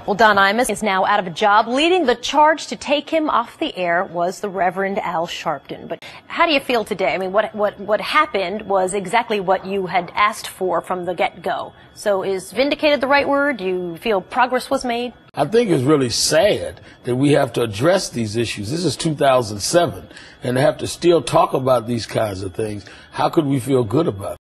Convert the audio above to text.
Well, Don Imus is now out of a job. Leading the charge to take him off the air was the Reverend Al Sharpton. But how do you feel today? I mean, what happened was exactly what you had asked for from the get-go. So is vindicated the right word? Do you feel progress was made? I think it's really sad that we have to address these issues. This is 2007, and to have to still talk about these kinds of things. How could we feel good about it?